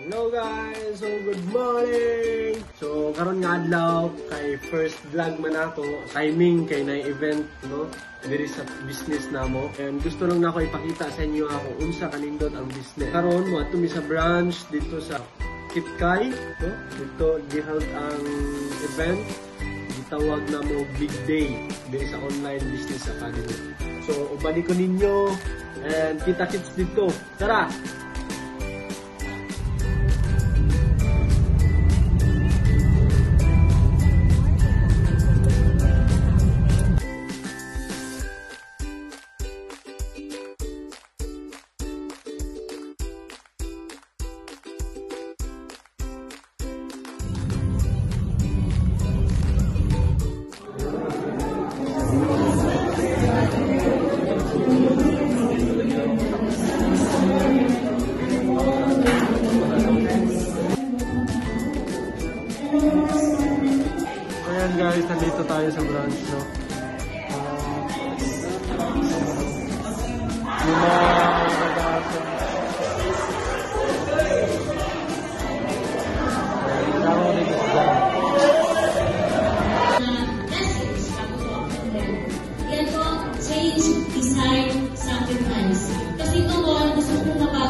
Hello guys! So good morning! So karon nga adlaw kay first vlog man ako timing kay na event no diri sa business namo and gusto lang nako ipakita sa inyo ako unsa kanindot ang business. Karon mo ato mi sa branch dito sa Kitkay no dito giheld ang event gitawag na mo Big Day diri sa online business academy. So ubali ko ninyo and kita-kits dito. Tara! Ayan guys, nandito tayo sa branch, no? Yung mga nag-aasya. Laro rin ito dyan. Yan po, change, design, sacrifice. Kasi ito po, gusto ko mapag...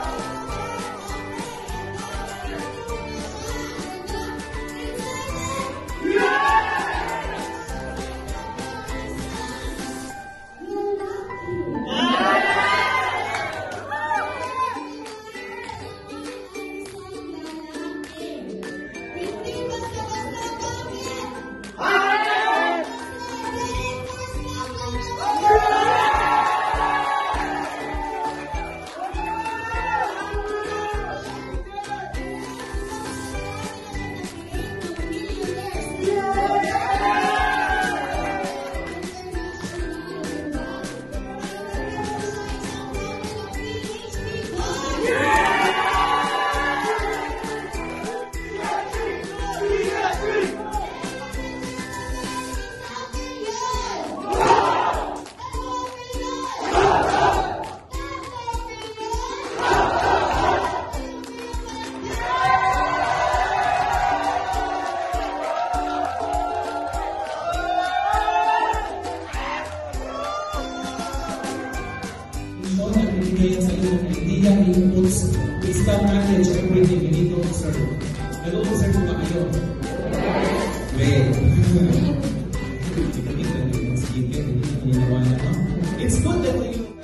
Nagbibigay sa iyo ng idea, inputs, wisdom, knowledge, everything you need to observe. Nag-observe mo ba kayo? Well, it's good that you